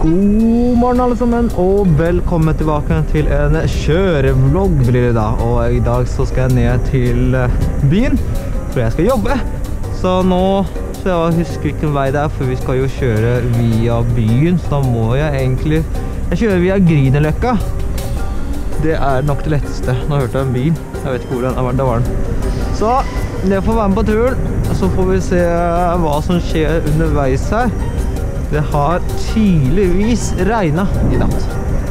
God morgen alle sammen, og velkommen tilbake til en kjørevlogg blir det da. Og i dag så skal jeg ned til byen, for jeg skal jobbe. Så nå, så jeg husker ikke vei det er, for vi skal jo kjøre via byen. Så da må jeg egentlig, jeg kjører via Grünerløkka. Det er nok det letteste. Nå hørte jeg en bil, jeg vet ikke hvor den var den. Så det får være med på turen, så får vi se hva som skjer underveis her. Det har tydeligvis regnet i natt.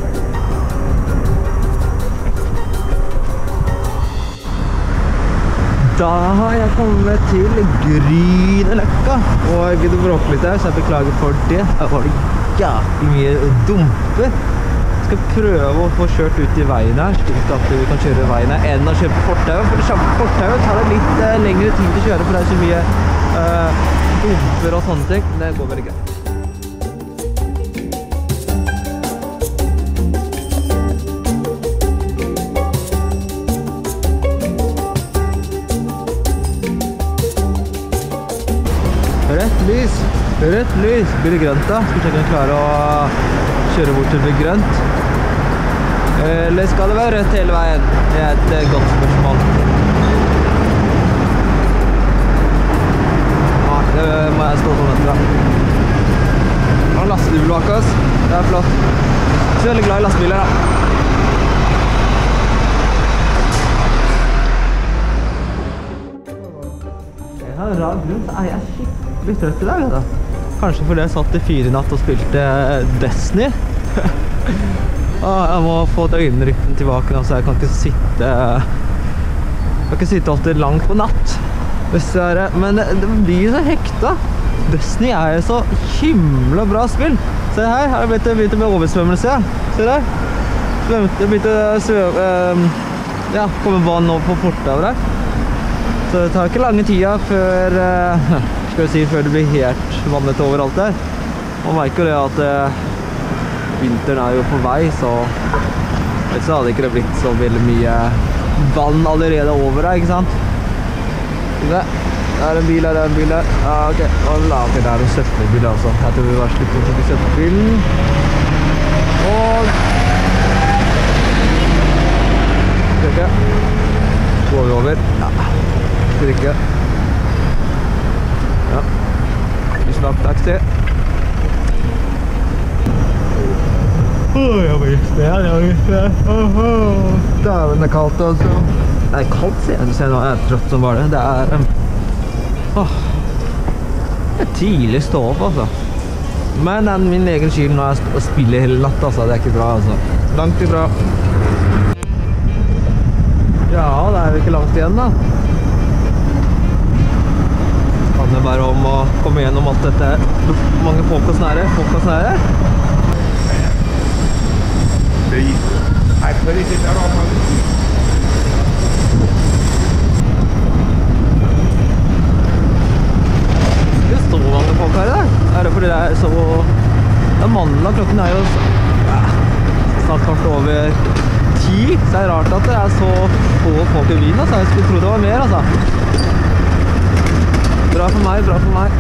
Da har jeg kommet til Grünerløkka, og det bråker litt her, så jeg beklager for det. Her var det jævlig mye dumper. Jeg skal prøve å få kjørt ut i veien her, slik at vi kan kjøre veien her enn å kjøre på fortauet. For det fortauet tar det litt lengre tid å kjøre, for det er så mye dumper og sånne ting. Det går veldig greit. Rødt lys. Blir det grønt da? Skal vi sjekke om jeg klarer å kjøre bort til det blir grønt. Eller skal det være rødt hele veien? Det er et godt spørsmål. Ja, det må jeg stå sånn etter da. Nå er lastebil bak oss. Det er flott. Jeg er veldig glad i lastebiler da. Jeg har en rar grunn, så er jeg skikkelig trøtt i dag da. Kanskje fordi jeg satt i 4 natt og spilte Destiny. Jeg må få døgnrytmen tilbake nå, så jeg kan ikke sitte alltid langt på natt. Men det blir så hekta. Destiny er jo så himla bra spill. Se her, har jeg begynt med oversvømmelse. Se der. Jeg begynte å svømme, ja, komme vann over på fortauet der. Så det tar ikke lange tida før før det blir helt vannet overalt der. Man merker jo det at vinteren er jo på vei, så hadde ikke det blitt så veldig mye vann allerede over der, ikke sant? Det er en bil her, det er en bil her. Ja, ok. Ok, det er en søppelbil altså. Jeg tror vi var slutt å trykke søppelbilen. Og trykke. Går vi over? Ja. Trykke. Ja. Slapp taxi. Jeg var just det. Dæven, det er kaldt altså. Det er kaldt, sier jeg. Du ser nå, jeg er trøtt som bare det. Det er tidlig stå opp, altså. Men det er min egen skyld når jeg spiller hele natt, altså. Det er ikke bra, altså. Langt ifra. Ja, det er jo ikke langt igjen, da. Det handler bare om å komme gjennom alt dette. Hvor mange folk og snære? Det står mange folk her i dag. Er det fordi det er så... Det er mandag, klokken er jo snart kvart over 10. Så er det rart at det er så få folk i Wien, altså. Jeg skulle tro det var mer, altså. Bra for meg, bra for meg.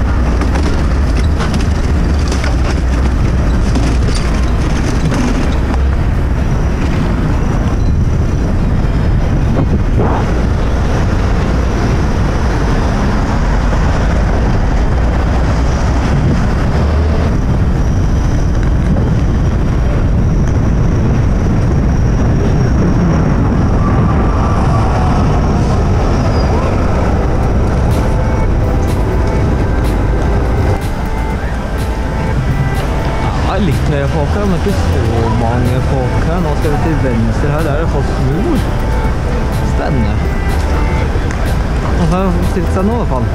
Litt flere folk her, men ikke så mange folk her. Nå skal vi til venstre her, der er det folk snor. Spennende. Nå har jeg stilt seg nå i hvert fall.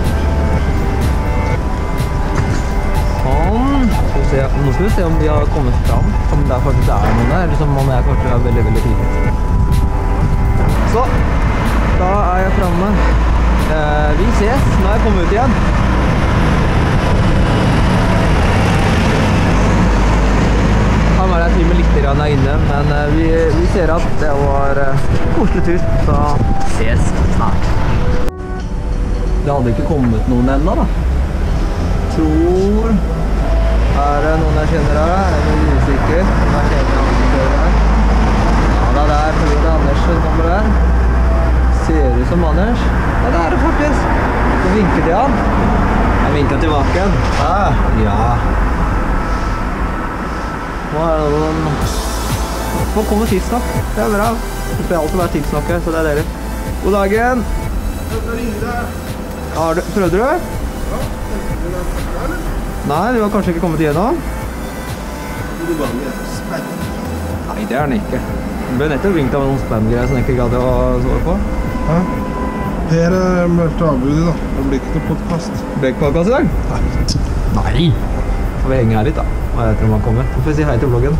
Sånn. Nå skal vi se om de har kommet fram. Om det faktisk er noen der, eller om jeg kanskje er veldig, veldig tidlig. Så, da er jeg fremme. Vi ses. Nå er jeg kommet ut igjen. Han var en time litt inne, men vi ser at det var koselig tur, så ses snart. Det hadde ikke kommet noen enda da. Tror det noen jeg kjenner her? Jeg er litt usikker. Jeg kjenner han som kjører her. Ja, det er Frode Andersen nummer der. Ser ut som Anders. Ja, det er det faktisk. Så vinker til han. Jeg vinker tilbake. Ja. Nå er det noen... Nå kommer tidsnok. Det er bra. Det skal alltid være tidsnok her, så det er dere. God dagen. Prøvde du? Ja. Nei, du har kanskje ikke kommet igjennom? Nei, det er den ikke. Du ble nettopp ringt av noen spam-greier som jeg ikke gadd å svare på. Ja. Her meldt avbudet da. Det blir ikke noe podcast. Blir ikke podcast i dag? Nei. Får vi henge her litt da. Hva heter det man kommer? Hvorfor si hei til vloggen?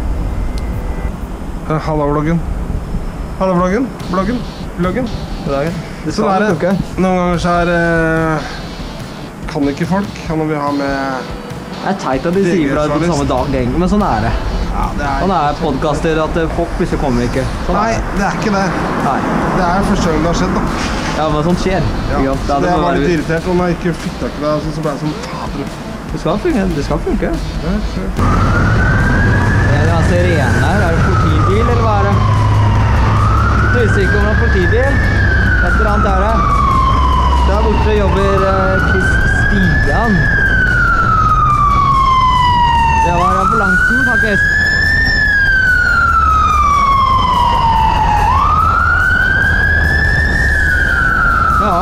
Halla vloggen. Halla vloggen. Vloggen. God dagen. Det Så er det. Noen ganger så kan ikke folk, når vi har med... Det er teit at de sier fra på samme dag, men sånn er det. Ja, det er... Sånn er podcaster, at folk plutselig kommer ikke. Sånn Nei, det er ikke det. Nei. Det er første gang det har skjedd da. Ja, men sånt skjer. Ja, så det var litt irritert, og når jeg ikke fikk tak i det, så ble jeg sånn fader. Det skal funke. Ja, sure. Det er sirene her. Er det politibil, eller hva er det? Litt usikker om det er politibil. Et eller annet er det. Der borte jobber Stian. Det var ambulansen, faktisk. Ja.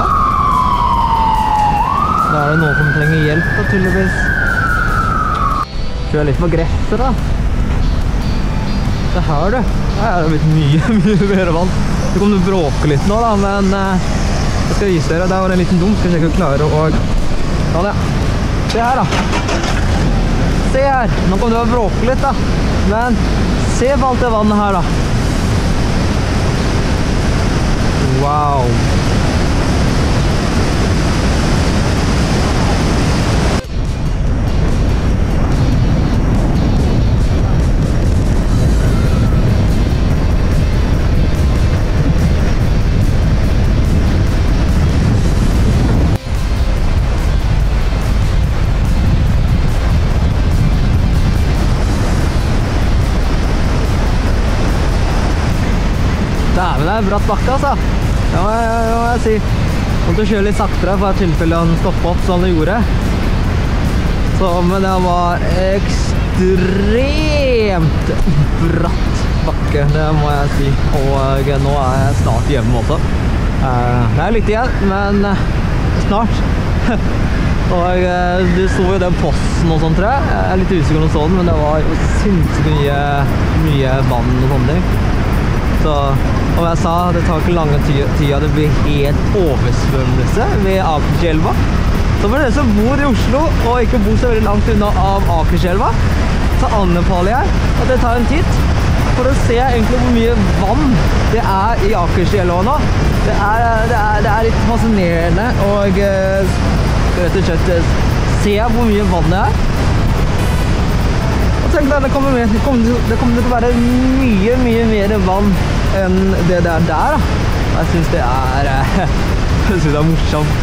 Da er det noen som trenger hjelp, da, tydeligvis. Kjør litt på gresset, da. Det her, du. Her er det blitt mye mer vann. Så kom det bråke litt nå, da, men jeg skal vise dere. Der var det en liten dum. Skal jeg ikke klare å... Sånn, ja. Se her, da. Se her. Nå kom det å bråke litt, da. Men se på alt det vannet her, da. Wow. Det er bratt bakke, altså. Det må jeg si. Måtte kjøre litt saktere for tilfelle han stoppet opp som han gjorde. Men det var ekstremt bratt bakke, det må jeg si. Og nå er jeg snart hjemme også. Det er litt igjen, men snart. Og du så jo den posten og sånt, tror jeg. Jeg er litt usikker om du så den, men det var jo sinnssykt mye vann og sånne ting. Så, og jeg sa, det tar ikke lange tida, det blir helt oversvømmelse ved Akerselva. Så for dere som bor i Oslo og ikke bor så veldig langt unna av Akerselva, så anbefaler jeg at dere tar en titt for å se egentlig hvor mye vann det er i Akerselva nå. Det er litt fascinerende og rett og slett se hvor mye vann det er. Tenk deg, det kommer til å være mye mer vann enn det der da. Jeg synes det er morsomt.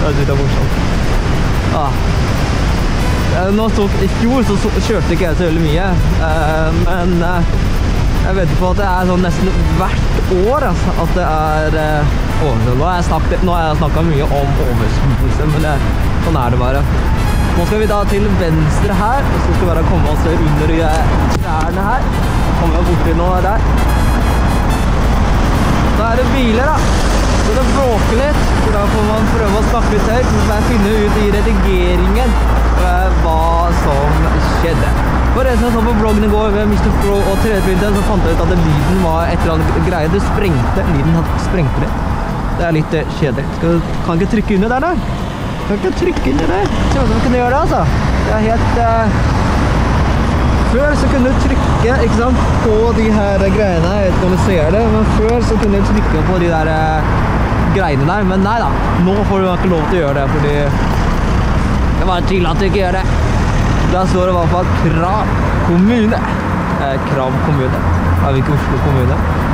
I fjor så kjørte ikke jeg så veldig mye, men jeg vet på at det er sånn nesten hvert år altså, at det er oversvømmelse. Nå har jeg snakket mye om oversvømmelse, men sånn er det bare. Nå skal vi da til venstre her, og så skal vi bare komme oss under trærne her. Kommer vi borti nå der. Da er det biler da. Så det bråker litt, så da får man prøve å snakke litt høyt. Så får jeg finne ut i redigeringen hva som skjedde. For det som jeg så på bloggen i går med Mr. Pro og 3D-printen, så fant jeg ut at lyden var et eller annet greie. Det sprengte, lyden sprengte litt. Det er litt kjedelig. Kan ikke trykke under der da? Kan ikke trykke inn i det. Jeg trodde vi kunne gjøre det, altså. Det er helt... Før så kunne du trykke, ikke sant, på de her greiene. Jeg vet ikke om du ser det, men før så kunne du trykke på de der greiene der. Men nei da, nå får du ikke lov til å gjøre det, fordi det var til at du ikke gjør det. Der står det i hvert fall Krav kommune. Krav kommune. Det er ikke Oslo kommune.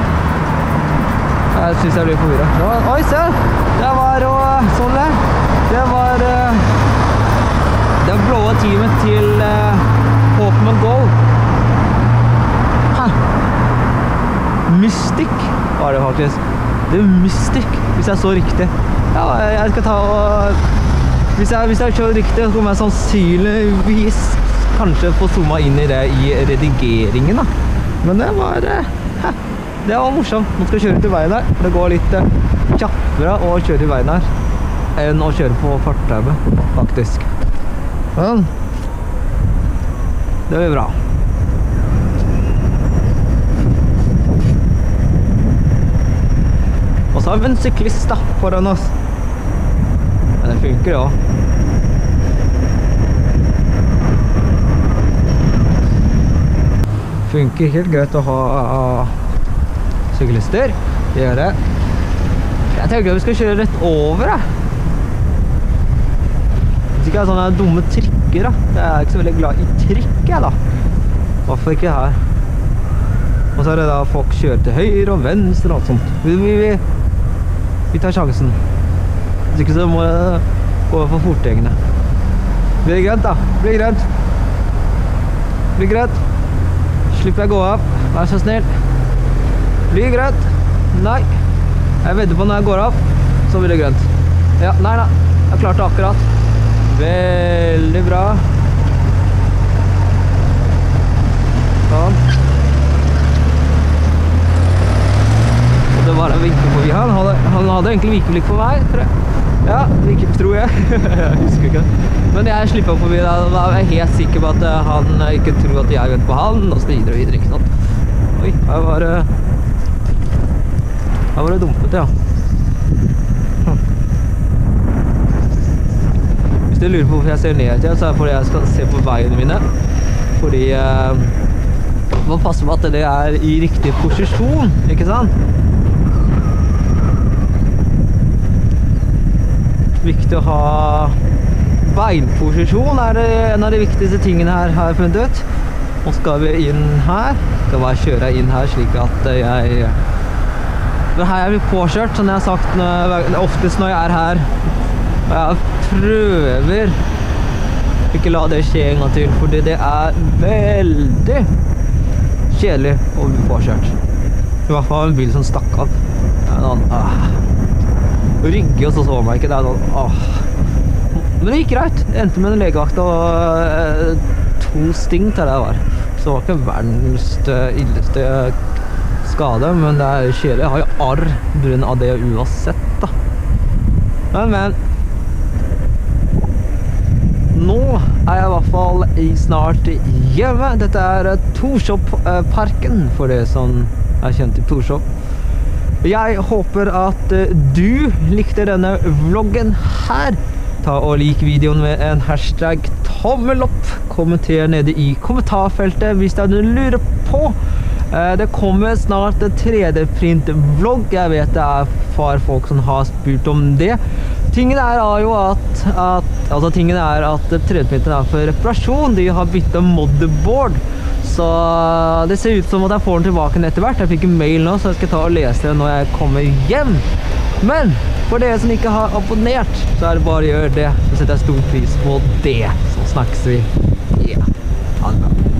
Jeg synes jeg blir forvirret. Oi, se! Det var jo sånn det. Det var det blå teamet til Mystic var det faktisk. The Mystic, hvis jeg så riktig. Ja, jeg skal ta og... Hvis jeg kjører riktig, så kommer jeg sannsynligvis kanskje få zooma inn i det i redigeringen da. Men det var morsomt. Nå skal jeg kjøre til veien her. Det går litt kjappere å kjøre i veien her enn å kjøre på fortauet, faktisk. Men det blir bra. Og så har vi en syklist da, foran oss. Men det funker jo. Funker helt greit å ha syklister. Det gjør det. Jeg tenker at vi skal kjøre rett over da. Hvis ikke er sånne dumme trikker da. Jeg er ikke så veldig glad i trikk jeg da. Hvorfor ikke her? Og så er det da folk kjører til høyre og venstre og alt sånt. Vi tar sjansen. Hvis ikke så må jeg gå for fortgjengene. Blir det grønt da? Blir det grønt? Blir det grønt? Slipper jeg gå av. Vær så snill. Blir det grønt? Nei. Jeg vedder på når jeg går av, så blir det grønt. Ja, nei da. Jeg klarte det akkurat. Veldig bra. Sånn. Og det var en vinkel forbi. Han hadde egentlig vinkelblikk for meg, tror jeg. Ja, tror jeg. Jeg husker ikke. Men jeg slipper forbi da. Da er jeg helt sikker på at han ikke tror at jeg venter på han, og så videre og videre, ikke sant? Oi, her var det dumpet, ja. Hvis du lurer på hvorfor jeg ser ned til, så er det fordi jeg skal se på veiene mine. Fordi må passe på at det er i riktig posisjon, ikke sant? Viktig å ha beinposisjon er det en av de viktigste tingene her har jeg funnet ut. Nå skal vi inn her. Skal bare kjøre inn her slik at jeg... Men her er vi påkjørt, som jeg har sagt oftest når jeg er her. Og jeg prøver ikke la det skje en gang til, fordi det er veldig kjedelig å bli påkjørt. I hvert fall en bil som stakk av. Rygge og så man ikke, det er sånn Men det gikk greit. Det endte med en legevakt og 2 sting til det var. Så det var ikke verdens illeste skade, men det er kjedelig. Jeg har jo arr på grunn av det uansett da. Men nå er jeg i hvert fall snart hjemme. Dette er Torshov-parken, for det som er kjent i Torshov. Jeg håper at du likte denne vloggen her. Ta og lik videoen med en hashtag tommel opp. Kommenter nede i kommentarfeltet hvis du lurer på. Det kommer snart en 3D-print-vlogg. Jeg vet det er folk som har spurt om det. Tingen er jo at 3D-printen er for reparasjon. De har byttet motherboard. Så det ser ut som at jeg får den tilbake etter hvert. Jeg fikk en mail nå, så jeg skal ta og lese det når jeg kommer hjem. Men for dere som ikke har abonnert, så er det bare å gjøre det. Så setter jeg stor pris på det. Så snakkes vi. Ja, ha det bra.